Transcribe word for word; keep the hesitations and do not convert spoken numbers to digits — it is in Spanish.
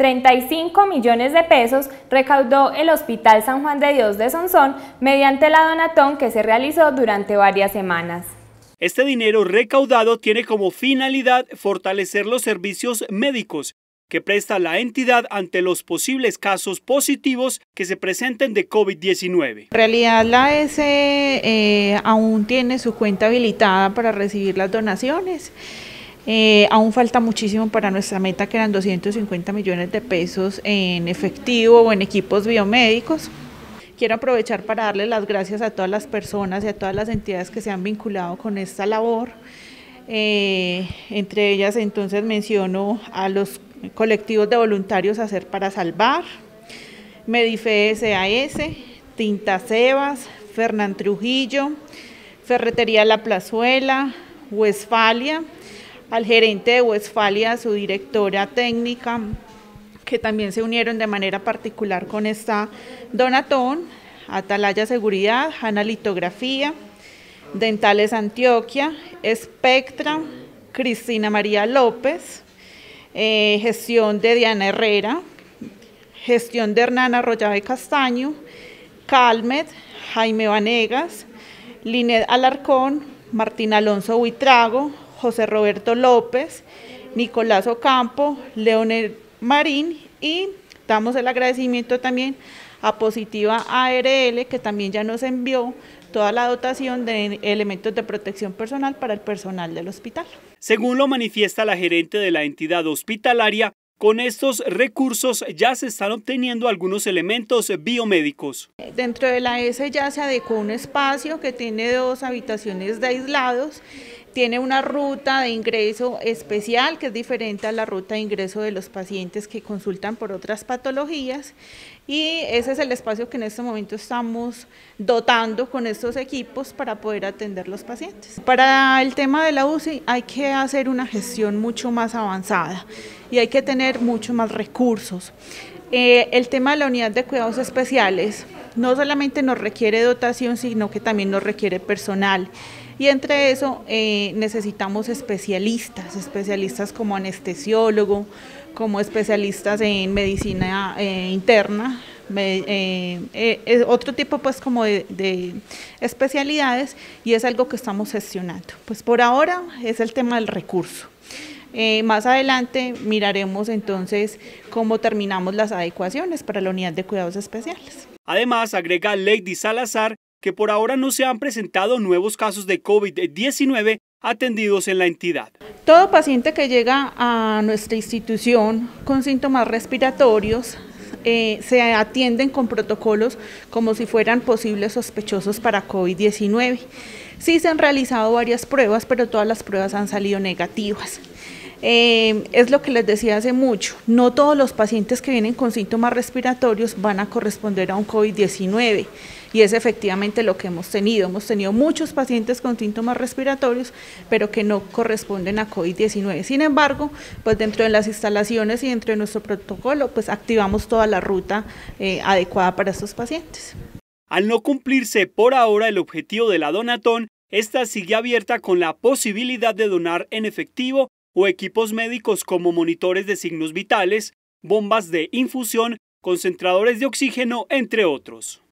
treinta y cinco millones de pesos recaudó el Hospital San Juan de Dios de Sonsón mediante la donatón que se realizó durante varias semanas. Este dinero recaudado tiene como finalidad fortalecer los servicios médicos que presta la entidad ante los posibles casos positivos que se presenten de COVID diecinueve. En realidad la A S eh, aún tiene su cuenta habilitada para recibir las donaciones. Eh, aún falta muchísimo para nuestra meta, que eran doscientos cincuenta millones de pesos en efectivo o en equipos biomédicos. Quiero aprovechar para darle las gracias a todas las personas y a todas las entidades que se han vinculado con esta labor. Eh, entre ellas entonces menciono a los colectivos de voluntarios Hacer para Salvar, Medife S A S, Tinta Sebas, Fernán Trujillo, Ferretería La Plazuela, Westfalia, al gerente de Westfalia, su directora técnica, que también se unieron de manera particular con esta donatón, Atalaya Seguridad, Hanna Litografía, Dentales Antioquia, Espectra, Cristina María López, eh, gestión de Diana Herrera, gestión de Hernán Arroyave Castaño, Calmet, Jaime Vanegas, Linet Alarcón, Martín Alonso Buitrago, José Roberto López, Nicolás Ocampo, Leonel Marín, y damos el agradecimiento también a Positiva A R L, que también ya nos envió toda la dotación de elementos de protección personal para el personal del hospital. Según lo manifiesta la gerente de la entidad hospitalaria, con estos recursos ya se están obteniendo algunos elementos biomédicos. Dentro de la A S ya se adecuó un espacio que tiene dos habitaciones de aislados, tiene una ruta de ingreso especial que es diferente a la ruta de ingreso de los pacientes que consultan por otras patologías, y ese es el espacio que en este momento estamos dotando con estos equipos para poder atender los pacientes. Para el tema de la U C I hay que hacer una gestión mucho más avanzada y hay que tener mucho más recursos. Eh, el tema de la unidad de cuidados especiales no solamente nos requiere dotación, sino que también nos requiere personal. Y entre eso eh, necesitamos especialistas, especialistas como anestesiólogo, como especialistas en medicina eh, interna, me, eh, eh, otro tipo pues como de, de especialidades, y es algo que estamos gestionando. Pues por ahora es el tema del recurso. Eh, más adelante miraremos entonces cómo terminamos las adecuaciones para la unidad de cuidados especiales. Además, agrega Lady Salazar que por ahora no se han presentado nuevos casos de COVID diecinueve atendidos en la entidad. Todo paciente que llega a nuestra institución con síntomas respiratorios eh, se atienden con protocolos como si fueran posibles sospechosos para COVID diecinueve. Sí se han realizado varias pruebas, pero todas las pruebas han salido negativas. Eh, es lo que les decía hace mucho, no todos los pacientes que vienen con síntomas respiratorios van a corresponder a un COVID diecinueve, y es efectivamente lo que hemos tenido. Hemos tenido muchos pacientes con síntomas respiratorios, pero que no corresponden a COVID diecinueve. Sin embargo, pues dentro de las instalaciones y dentro de nuestro protocolo, pues activamos toda la ruta eh, adecuada para estos pacientes. Al no cumplirse por ahora el objetivo de la donatón, esta sigue abierta con la posibilidad de donar en efectivo o equipos médicos como monitores de signos vitales, bombas de infusión, concentradores de oxígeno, entre otros.